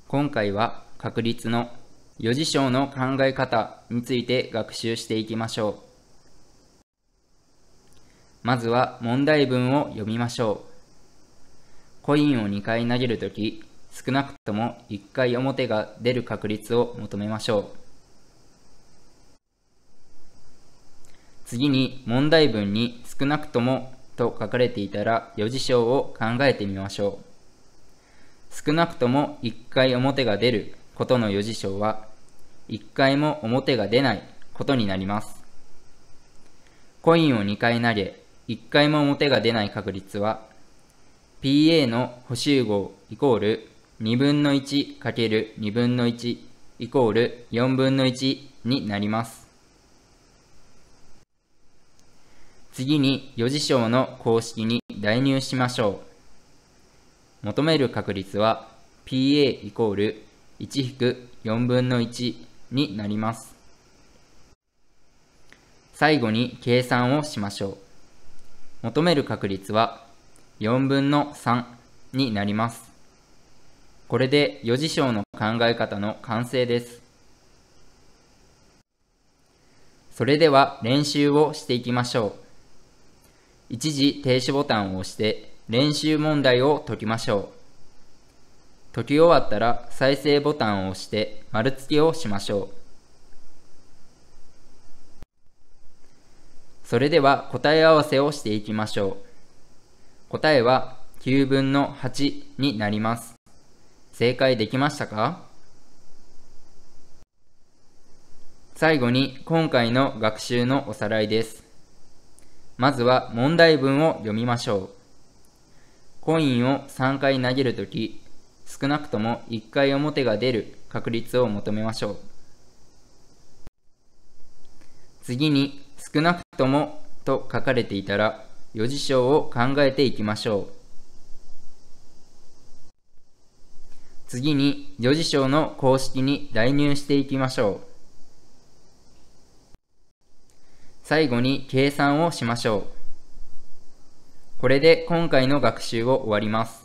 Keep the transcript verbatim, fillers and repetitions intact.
今回は確率の余事象の考え方について学習していきましょう。まずは問題文を読みましょう。コインをにかい投げるとき、少なくともいっかい表が出る確率を求めましょう。次に問題文に少なくともと書かれていたら余事象を考えてみましょう。少なくともいっかい表が出ることの余事象はいっかいも表が出ないことになります。コインをにかい投げ、いっかいも表が出ない確率は ピーエー の補集合イコールにぶんのいちかけるにぶんのいちイコールよんぶんのいちになります。次に余事象の公式に代入しましょう。求める確率は ピーエー イコールいち引くよんぶんのいちになります。最後に計算をしましょう。求める確率はよんぶんのさんになります。これで余事象の考え方の完成です。それでは練習をしていきましょう。一時停止ボタンを押して練習問題を解きましょう。解き終わったら再生ボタンを押して丸付けをしましょう。それでは答え合わせをしていきましょう。答えはきゅうぶんのはちになります。正解できましたか？最後に今回の学習のおさらいです。まずは問題文を読みましょう。コインをさんかい投げるとき、少なくともいっかい表が出る確率を求めましょう。次に少なくともと書かれていたら余事象を考えていきましょう。次に余事象の公式に代入していきましょう。最後に計算をしましょう。これで今回の学習を終わります。